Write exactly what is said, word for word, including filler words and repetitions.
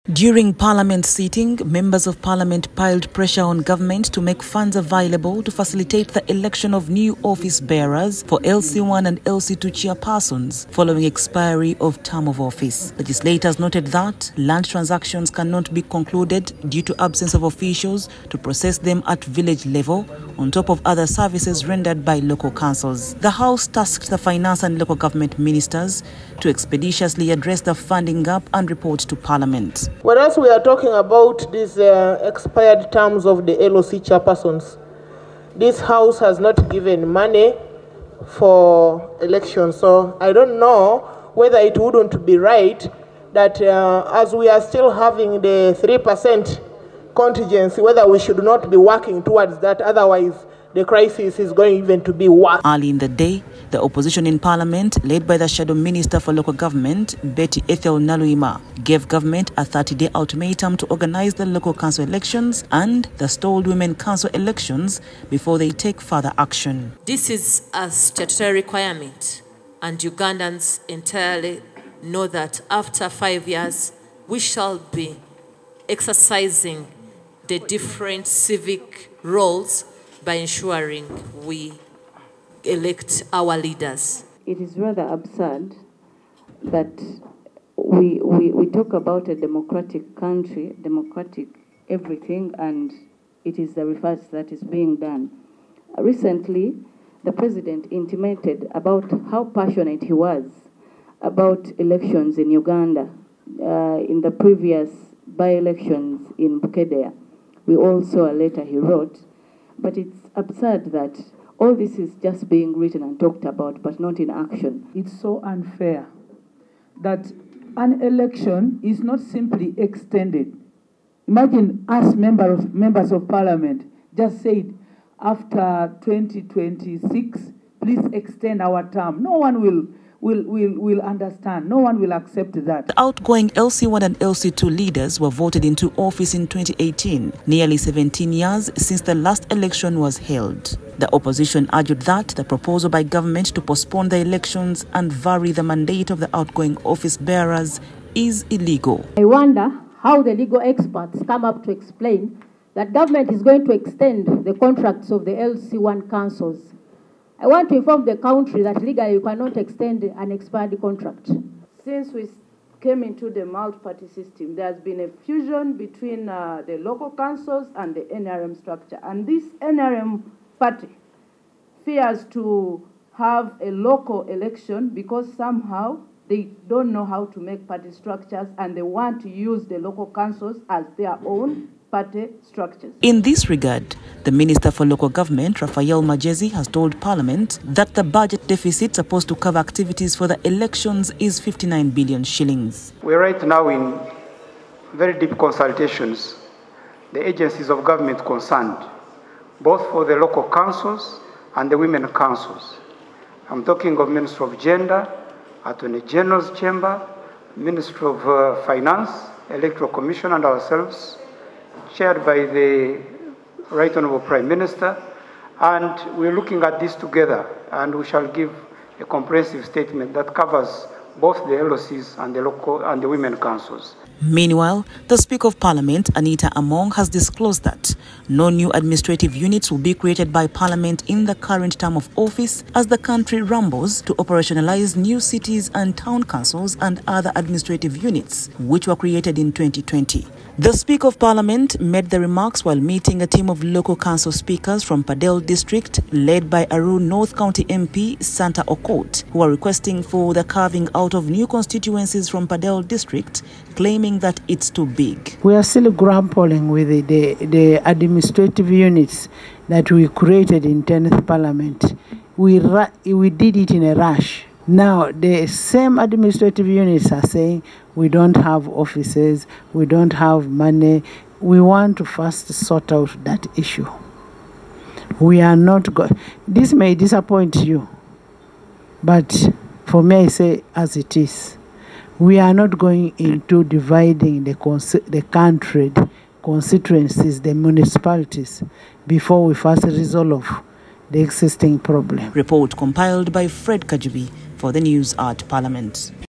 During Parliament sitting, members of Parliament piled pressure on government to make funds available to facilitate the election of new office bearers for L C one and L C two chairpersons following expiry of term of office. Legislators noted that land transactions cannot be concluded due to absence of officials to process them at village level, on top of other services rendered by local councils. The House tasked the finance and local government ministers to expeditiously address the funding gap and report to Parliament. Whereas we are talking about these uh, expired terms of the L O C chairpersons, this House has not given money for elections. So I don't know whether it wouldn't be right that uh, as we are still having the three percent contingency, whether we should not be working towards that. Otherwise, the crisis is going even to be worse. Early in the day, the opposition in Parliament, led by the Shadow Minister for Local Government, Betty Ethel Naluima, gave government a thirty-day ultimatum to organize the local council elections and the stalled women council elections before they take further action. This is a statutory requirement, and Ugandans entirely know that after five years, we shall be exercising the different civic roles by ensuring we elect our leaders. It is rather absurd that we, we, we talk about a democratic country, democratic everything, and it is the reverse that is being done. Recently, the president intimated about how passionate he was about elections in Uganda. Uh, in the previous by-elections in Bukedea, we all saw a letter he wrote. But it's absurd that all this is just being written and talked about, but not in action. It's so unfair that an election is not simply extended. Imagine us member of, members of Parliament just said, after twenty twenty-six, please extend our term. No one will Will, will, will understand. No one will accept that. The outgoing L C one and L C two leaders were voted into office in twenty eighteen, nearly seventeen years since the last election was held. The opposition argued that the proposal by government to postpone the elections and vary the mandate of the outgoing office bearers is illegal. I wonder how the legal experts come up to explain that government is going to extend the contracts of the L C one councils. I want to inform the country that legally you cannot extend an expired contract. Since we came into the multi-party system, there has been a fusion between uh, the local councils and the N R M structure. And this N R M party fears to have a local election because somehow they don't know how to make party structures and they want to use the local councils as their own party structures. In this regard, the Minister for Local Government, Raphael Magezi, has told Parliament that the budget deficit supposed to cover activities for the elections is fifty-nine billion shillings. We're right now in very deep consultations, the agencies of government concerned, both for the local councils and the women councils. I'm talking of Ministry of Gender, Attorney General's Chamber, Ministry of uh, Finance, Electoral Commission, and ourselves, chaired by the Right Honorable Prime Minister, and we're looking at this together, and we shall give a comprehensive statement that covers both the L O Cs and the local and the women councils. Meanwhile, the Speaker of Parliament, Anita Among, has disclosed that no new administrative units will be created by Parliament in the current term of office as the country rumbles to operationalize new cities and town councils and other administrative units, which were created in twenty twenty. The Speaker of Parliament made the remarks while meeting a team of local council speakers from Padel District, led by Aru North County M P Santa Okot, who are requesting for the carving out of new constituencies from Padel District, claiming that it's too big. We are still grappling with the, the, the administrative units that we created in tenth Parliament. We, we did it in a rush. Now, the same administrative units are saying we don't have offices, we don't have money. We want to first sort out that issue. We are not going. This may disappoint you, but for me, I say as it is. We are not going into dividing the, the country, the constituencies, the municipalities, before we first resolve the existing problem. Report compiled by Fred Kajubi for the News at Parliament.